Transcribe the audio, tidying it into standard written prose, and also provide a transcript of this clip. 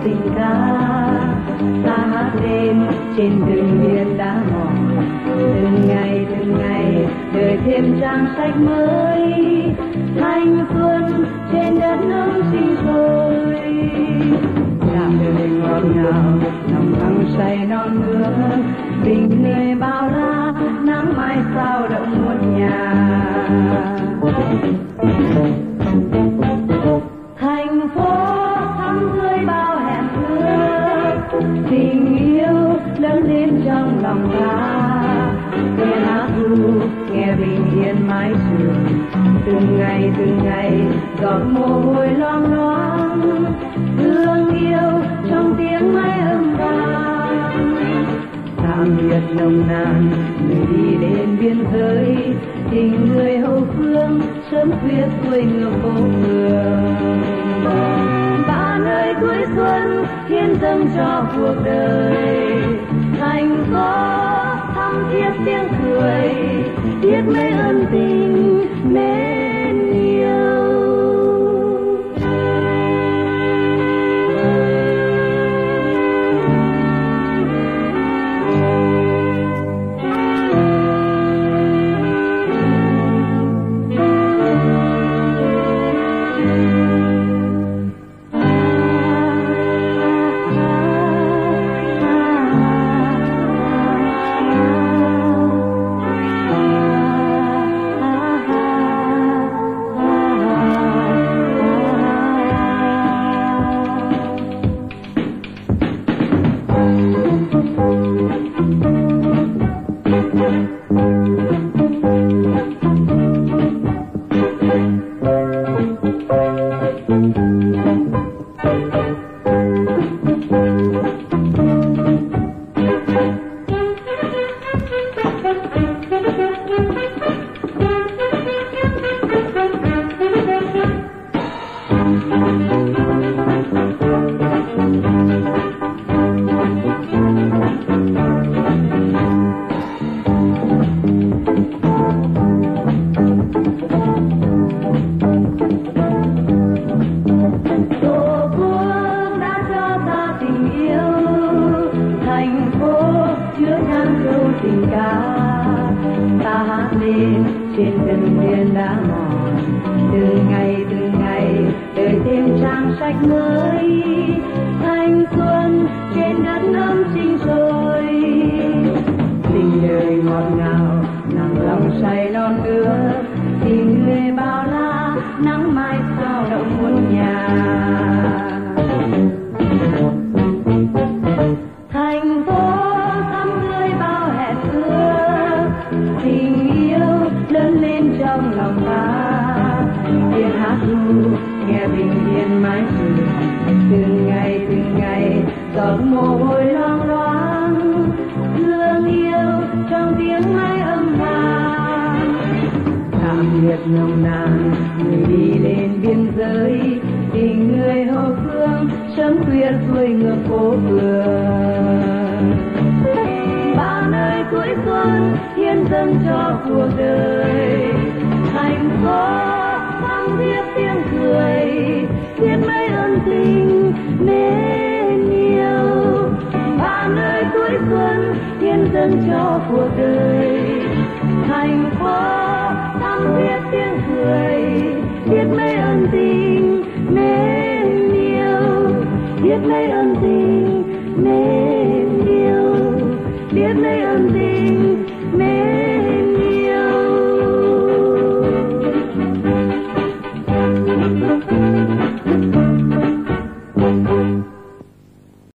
tình ca, ta hát lên trên đường biên đá mòn. Từng ngày đời thêm trang sách mới, thanh xuân trên đất nước sinh sôi. Làm đời ngọt ngào nồng hăng say non nước, tình người bao la nắng mai sao động muôn nhà. Thành phố thắm tươi bao hẹn ước, tình yêu lớn lên trong lòng ta. Nghe lá thu nghe bình yên mái trường, từng ngày giọt mồ hôi loang loáng, thương yêu trong tiếng mái âm vang. Tạm biệt nồng nàn người đi đến biên giới, tình người hậu phương sớm khuya xuôi ngược phố phường. Bạn ơi cuối xuân hiến dâng cho cuộc đời, thành phố thắm thiết tiếng cười, biết mấy ơn tình mến yêu. Tình ca ta hát lên trên từng biên đá mòn, từng ngày đời thêm trang sách mới, thanh xuân trên đất ấm sinh sôi. Tình đời ngọt ngào nặng lòng say non nước, tình người bao la nắng mai sao động muôn nhà. Thành phố thắm tươi bao hẹn ước, tình yêu lớn lên trong lòng ta. Tiếng hát ru nghe bình yên mái trường, từng ngày giọt mồ hôi loang loáng, thương yêu trong tiếng mái âm vang. Tạm biệt nồng nàn người đi lên biên giới, tình người hậu phương sớm khuya xuôi ngược phố phường. Bạn ơi cuối xuân hiến dâng cho cuộc đời, thành phố thắm thiết tiếng cười, biết mấy ơn tình mến yêu. Bạn ơi cuối xuân hiến dâng cho cuộc đời, thành phố thắm thiết tiếng cười, biết mấy ơn tình mến yêu, biết mấy ơn